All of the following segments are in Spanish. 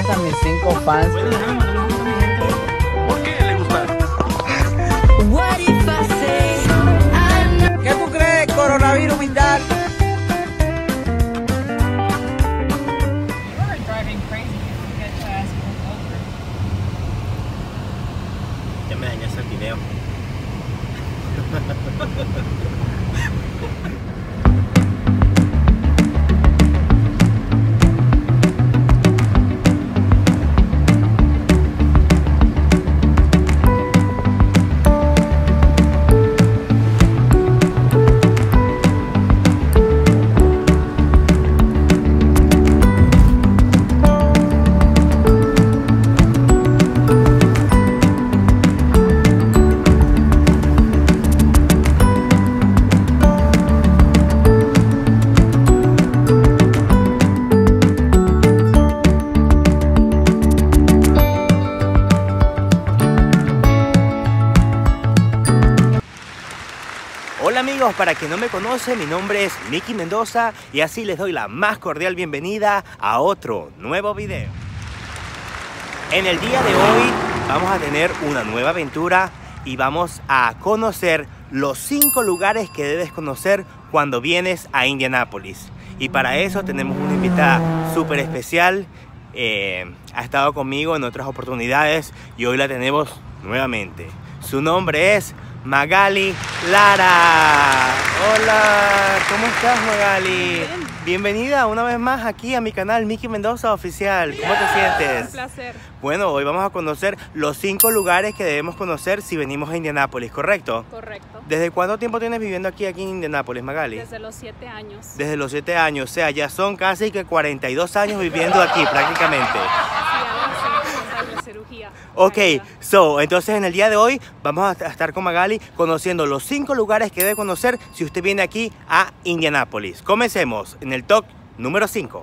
a mis 5 fans. ¿Por qué le gusta? ¿Qué tú crees, coronavirus, Mindal? Ya me dañaste el video. Hola amigos, para quien no me conoce, mi nombre es Mickey Mendoza y así les doy la más cordial bienvenida a otro nuevo video. En el día de hoy vamos a tener una nueva aventura y vamos a conocer los 5 lugares que debes conocer cuando vienes a Indianápolis. Y para eso tenemos una invitada súper especial, ha estado conmigo en otras oportunidades y hoy la tenemos nuevamente. Su nombre es Magali Lara. Hola, ¿cómo estás, Magali? Bien. Bienvenida una vez más aquí a mi canal Mickey Mendoza Oficial. ¿Cómo te sientes? Un placer. Bueno, hoy vamos a conocer los 5 lugares que debemos conocer si venimos a Indianápolis, ¿correcto? Correcto. ¿Desde cuánto tiempo tienes viviendo aquí en Indianápolis, Magali? Desde los 7 años. Desde los 7 años, o sea, ya son casi que 42 años viviendo aquí prácticamente. Sí, algo así, la cirugía. Ok, entonces en el día de hoy vamos a estar con Magali conociendo los 5 lugares que debe conocer si usted viene aquí a Indianápolis. Comencemos en el top número 5.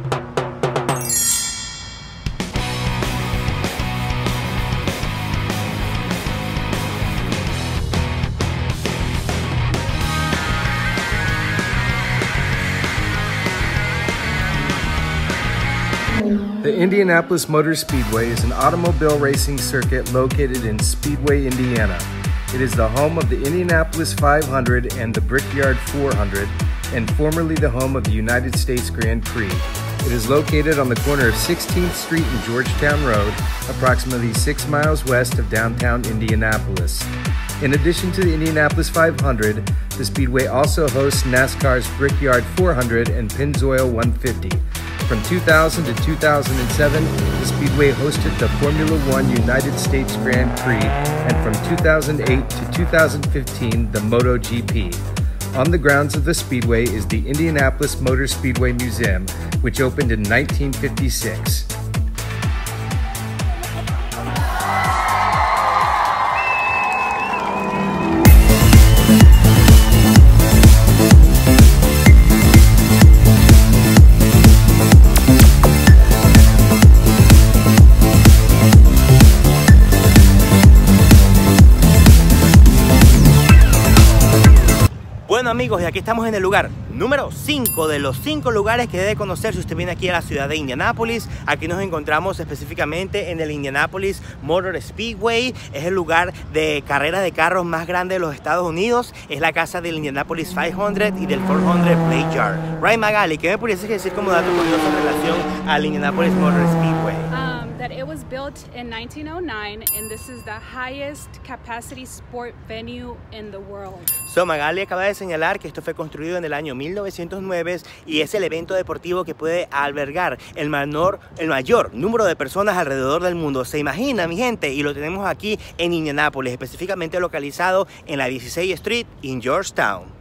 The Indianapolis Motor Speedway is an automobile racing circuit located in Speedway, Indiana. It is the home of the Indianapolis 500 and the Brickyard 400, and formerly the home of the United States Grand Prix. It is located on the corner of 16th Street and Georgetown Road, approximately 6 miles west of downtown Indianapolis. In addition to the Indianapolis 500, the Speedway also hosts NASCAR's Brickyard 400 and Pennzoil 150. From 2000 to 2007, the Speedway hosted the Formula One United States Grand Prix, and from 2008 to 2015, the MotoGP. On the grounds of the Speedway is the Indianapolis Motor Speedway Museum, which opened in 1956. Bueno amigos, y aquí estamos en el lugar número 5 de los 5 lugares que debe conocer si usted viene aquí a la ciudad de Indianápolis. Aquí nos encontramos específicamente en el Indianapolis Motor Speedway. Es el lugar de carrera de carros más grande de los Estados Unidos. Es la casa del Indianapolis 500 y del 400 Brickyard. Right, Magali, ¿qué me pudieses decir como dato curioso en relación al Indianapolis Motor Speedway? That it was built in 1909 and this is the highest capacity sport venue in the world. Magali acaba de señalar que esto fue construido en el año 1909 y es el evento deportivo que puede albergar el mayor número de personas alrededor del mundo. ¿Se imagina, mi gente? Y lo tenemos aquí en Indianápolis, específicamente localizado en la 16th Street en Georgetown.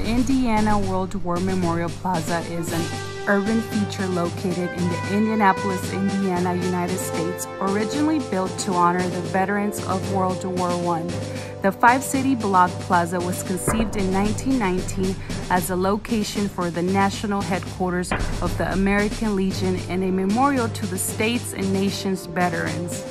Indiana World War Memorial Plaza is an urban feature located in the Indianapolis, Indiana, United States, originally built to honor the veterans of World War I. The five-city block plaza was conceived in 1919 as a location for the national headquarters of the American Legion and a memorial to the state's and nation's veterans.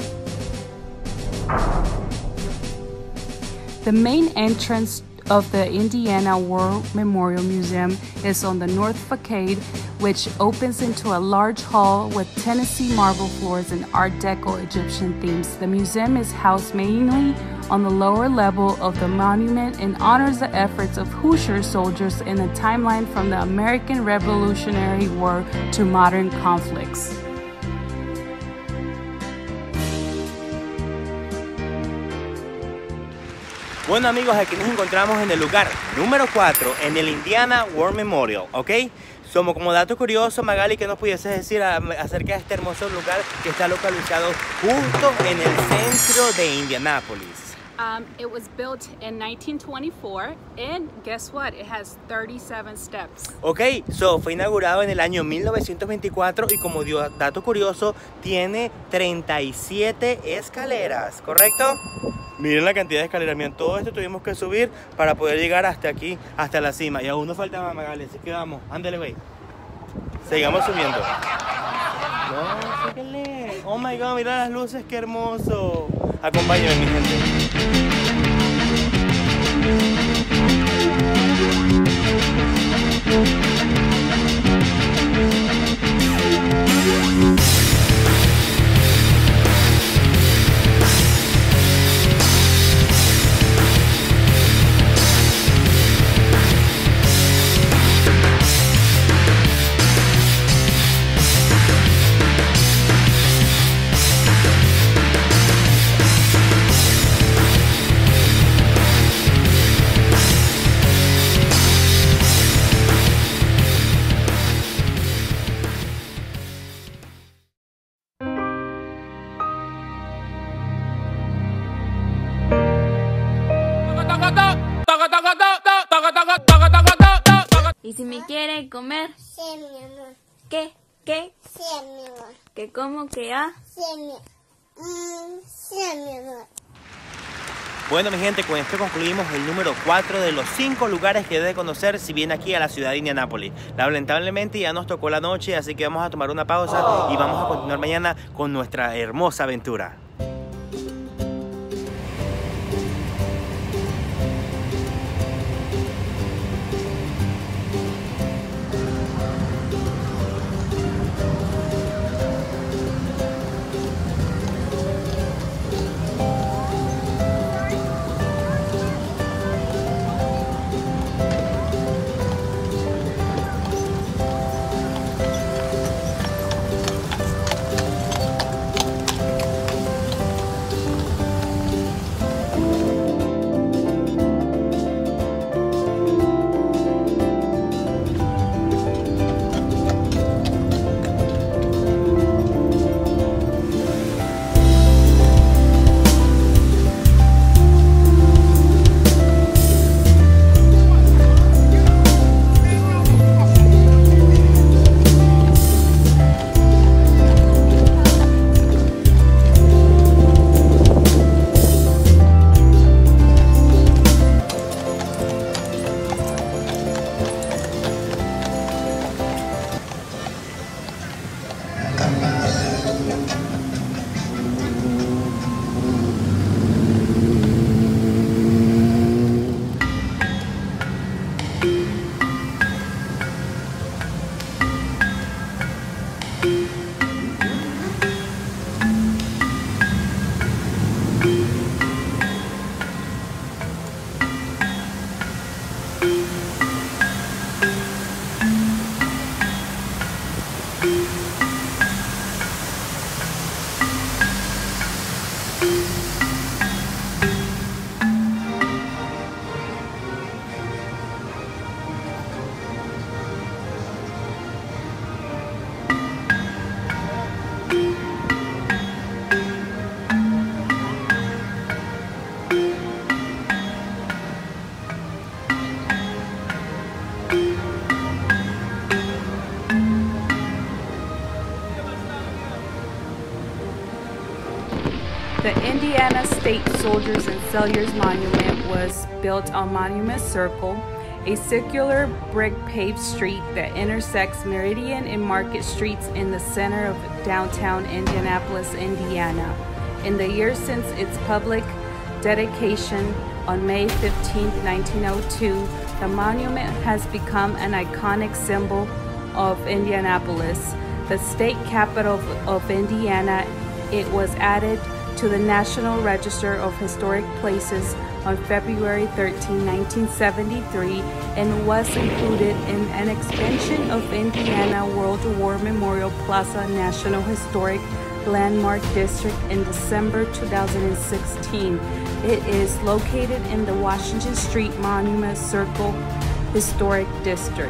The main entrance of the Indiana War Memorial Museum is on the north facade, which opens into a large hall with Tennessee marble floors and Art Deco Egyptian themes. The museum is housed mainly on the lower level of the monument and honors the efforts of Hoosier soldiers in a timeline from the American Revolutionary War to modern conflicts. Bueno amigos, aquí nos encontramos en el lugar número 4, en el Indiana War Memorial, ¿ok? Como dato curioso, Magali, ¿qué nos pudieses decir acerca de este hermoso lugar que está localizado justo en el centro de Indianápolis? It was built in 1924 and guess what? It has 37 steps. Ok, fue inaugurado en el año 1924 y como dato curioso, tiene 37 escaleras, ¿correcto? Miren la cantidad de escaleras, miren, todo esto tuvimos que subir para poder llegar hasta aquí, hasta la cima. Y aún nos falta más, Magali, así que vamos, ándale, güey. Sigamos subiendo. No, síguele. Oh my God, mira las luces, qué hermoso. Acompáñenme, mi gente. ¿Y si me quiere comer? Sí, mi amor. ¿Qué? ¿Qué? Sí, mi amor. ¿Qué como que ah? Sí, mi amor. Bueno, mi gente, con esto concluimos el número 4 de los 5 lugares que debe conocer si viene aquí a la ciudad de Indianápolis. Lamentablemente ya nos tocó la noche, así que vamos a tomar una pausa y vamos a continuar mañana con nuestra hermosa aventura. The Indiana State Soldiers and Sailors Monument was built on Monument Circle, a circular brick paved street that intersects Meridian and Market Streets in the center of downtown Indianapolis, Indiana. In the years since its public dedication on May 15, 1902, the monument has become an iconic symbol of Indianapolis, the state capital of Indiana. It was added to the National Register of Historic Places on February 13, 1973, and was included in an expansion of Indiana World War Memorial Plaza National Historic Landmark District in December 2016. It is located in the Washington Street Monument Circle Historic District.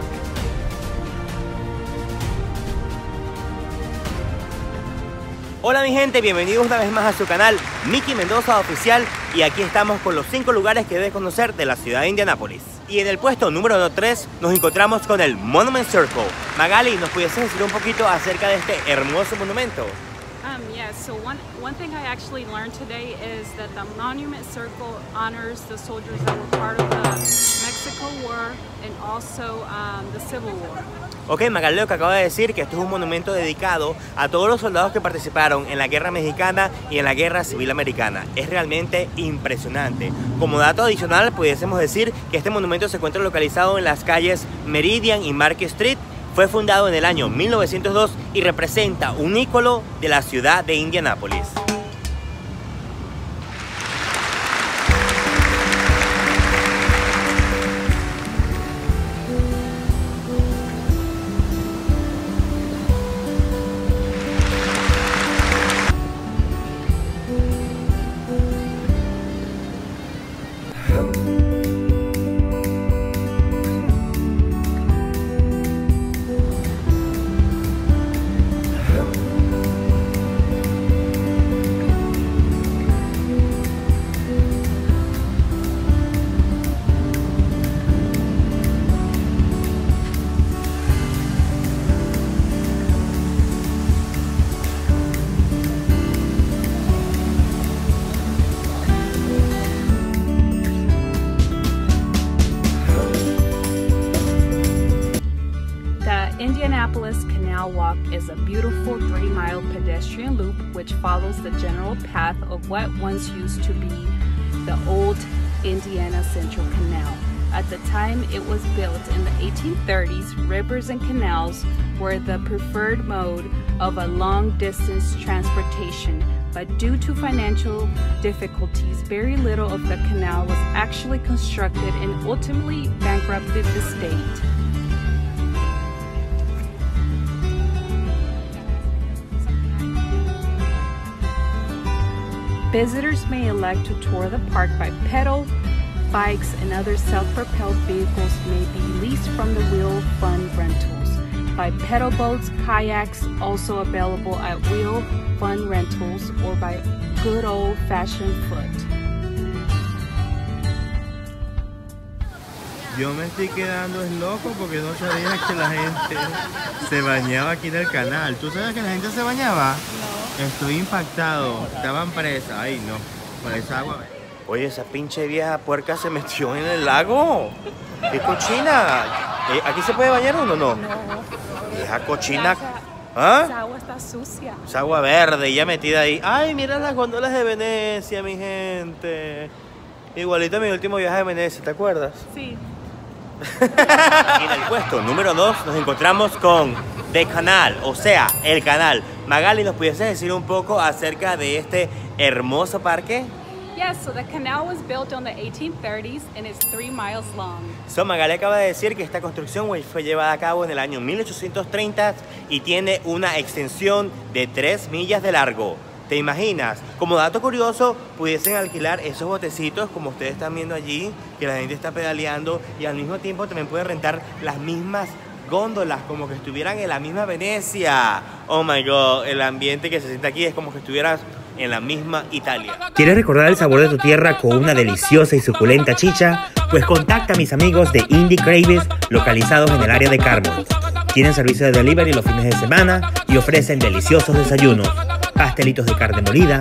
Hola mi gente, bienvenidos una vez más a su canal Mickey Mendoza Oficial, y aquí estamos con los 5 lugares que debes conocer de la ciudad de Indianápolis. Y en el puesto número 3 nos encontramos con el Monument Circle. Magali, ¿nos pudieses decir un poquito acerca de este hermoso monumento? Yeah, so one thing I actually learned today is that the Monument Circle honors the soldiers that were part of the Mexico War and also the Civil War. Ok, Magali lo que acaba de decir, que esto es un monumento dedicado a todos los soldados que participaron en la Guerra Mexicana y en la Guerra Civil Americana. Es realmente impresionante. Como dato adicional, pudiésemos decir que este monumento se encuentra localizado en las calles Meridian y Market Street. Fue fundado en el año 1902 y representa un ícono de la ciudad de Indianápolis. Indianapolis Canal Walk is a beautiful 3-mile pedestrian loop which follows the general path of what once used to be the old Indiana Central Canal. At the time it was built in the 1830s, rivers and canals were the preferred mode of a long-distance transportation, but due to financial difficulties, very little of the canal was actually constructed and ultimately bankrupted the state. Visitors may elect to tour the park by pedal, bikes, and other self-propelled vehicles may be leased from the Wheel Fun Rentals. By pedal boats, kayaks, also available at Wheel Fun Rentals, or by good old-fashioned foot. Yo me estoy quedando es loco porque no sabía que la gente se bañaba aquí en el canal. ¿Tú sabes que la gente se bañaba? No. Estoy impactado. Estaban presas. Ay, no. Con esa agua. Oye, esa pinche vieja puerca se metió en el lago. ¡Qué cochina! ¿Aquí se puede bañar uno o no? No. Vieja cochina. ¿Ah? Esa agua está sucia. Esa agua verde ya metida ahí. ¡Ay, mira las góndolas de Venecia, mi gente! Igualito a mi último viaje a Venecia, ¿te acuerdas? Sí. En el puesto número 2 nos encontramos con The Canal, o sea, el canal. Magali, ¿nos pudieses decir un poco acerca de este hermoso parque? Yes, so the canal was built in the 1830s and is 3 miles long. So, Magali acaba de decir que esta construcción fue llevada a cabo en el año 1830 y tiene una extensión de 3 millas de largo. ¿Te imaginas? Como dato curioso, pudiesen alquilar esos botecitos como ustedes están viendo allí, que la gente está pedaleando, y al mismo tiempo también pueden rentar las mismas góndolas, como que estuvieran en la misma Venecia. Oh my God, el ambiente que se siente aquí es como que estuvieras en la misma Italia. ¿Quieres recordar el sabor de tu tierra con una deliciosa y suculenta chicha? Pues contacta a mis amigos de Indie Cravies, localizados en el área de Carmel. Tienen servicio de delivery los fines de semana y ofrecen deliciosos desayunos, pastelitos de carne molida,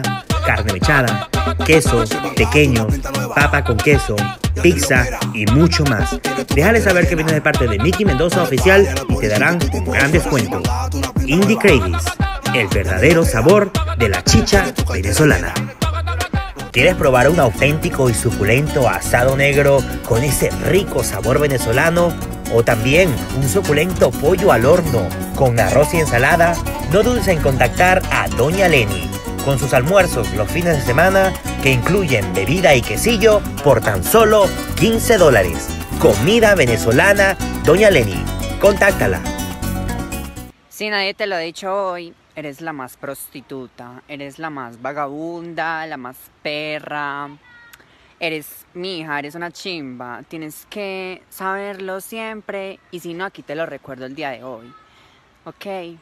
carne mechada, queso, pequeños, papa con queso, pizza y mucho más. Déjale saber que vienes de parte de Mickey Mendoza Oficial y te darán un gran descuento. Indie Cravies, el verdadero sabor de la chicha venezolana. ¿Quieres probar un auténtico y suculento asado negro con ese rico sabor venezolano? ¿O también un suculento pollo al horno con arroz y ensalada? No dudes en contactar a Doña Lenny con sus almuerzos los fines de semana que incluyen bebida y quesillo por tan solo $15. Comida venezolana Doña Lenny. Contáctala. Si nadie te lo ha dicho hoy, eres la más prostituta, eres la más vagabunda, la más perra. Eres mi hija, eres una chimba. Tienes que saberlo siempre. Y si no, aquí te lo recuerdo el día de hoy. ¿Ok?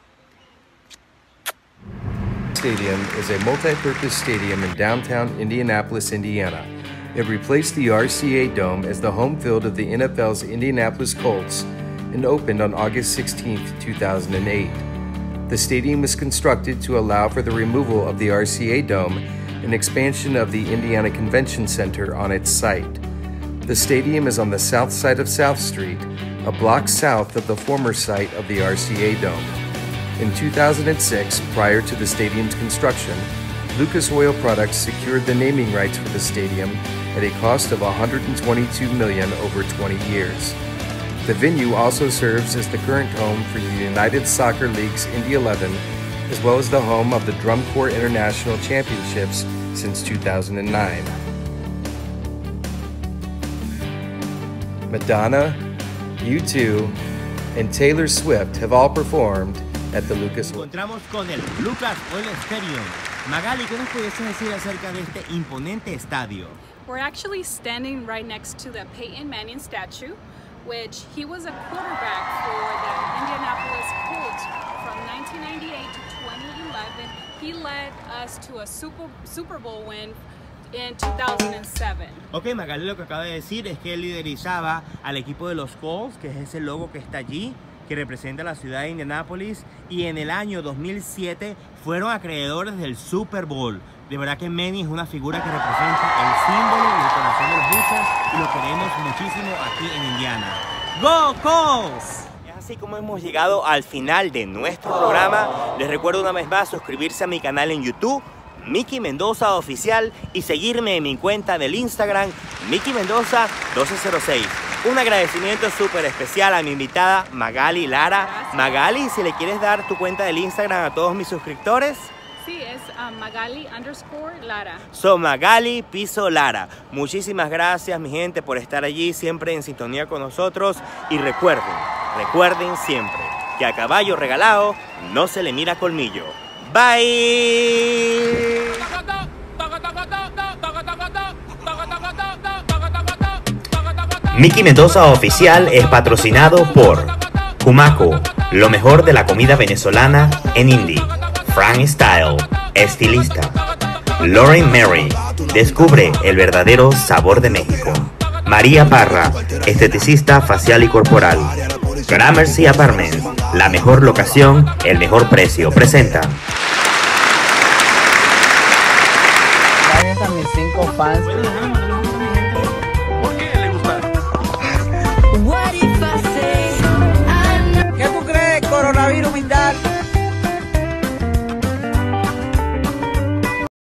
Stadium is a multi-purpose stadium in downtown Indianapolis, Indiana. It replaced the RCA Dome as the home field of the NFL's Indianapolis Colts and opened on August 16, 2008. The stadium was constructed to allow for the removal of the RCA Dome and expansion of the Indiana Convention Center on its site. The stadium is on the south side of South Street, a block south of the former site of the RCA Dome. In 2006, prior to the stadium's construction, Lucas Oil Products secured the naming rights for the stadium at a cost of $122 million over 20 years. The venue also serves as the current home for the United Soccer League's Indy 11, as well as the home of the Drum Corps International Championships since 2009. Madonna, U2, and Taylor Swift have all performed at the Lucas Oil. Encontramos con el Lucas Oil Stadium. Magali, ¿qué nos pudiese decir acerca de este imponente estadio? We're actually standing right next to the Peyton Manning statue, which he was a quarterback for the Indianapolis Colts from 1998 to 2011. He led us to a Super Bowl win in 2007. Ok, Magali lo que acaba de decir es que él liderizaba al equipo de los Colts, que es ese logo que está allí, que representa la ciudad de Indianápolis, y en el año 2007 fueron acreedores del Super Bowl. De verdad que Manning es una figura que representa el símbolo y el corazón de los Bucks y lo queremos muchísimo aquí en Indiana. ¡Go Colts! Así como hemos llegado al final de nuestro programa, les recuerdo una vez más suscribirse a mi canal en YouTube, Mickey Mendoza Oficial, y seguirme en mi cuenta del Instagram, Mickey Mendoza 1206. Un agradecimiento súper especial a mi invitada Magali Lara. Gracias. Magali, si le quieres dar tu cuenta del Instagram a todos mis suscriptores. Sí, es Magali_Lara. So Magali Piso Lara. Muchísimas gracias, mi gente, por estar allí siempre en sintonía con nosotros. Y recuerden siempre que a caballo regalado no se le mira colmillo. Bye. Mickey Mendoza Oficial es patrocinado por Cumaco, lo mejor de la comida venezolana en Indy. Frank Style, estilista. Lauren Mary, descubre el verdadero sabor de México. María Parra, esteticista facial y corporal. Gramercy Apartments, la mejor locación, el mejor precio. Presenta. Gracias a mis 5 fans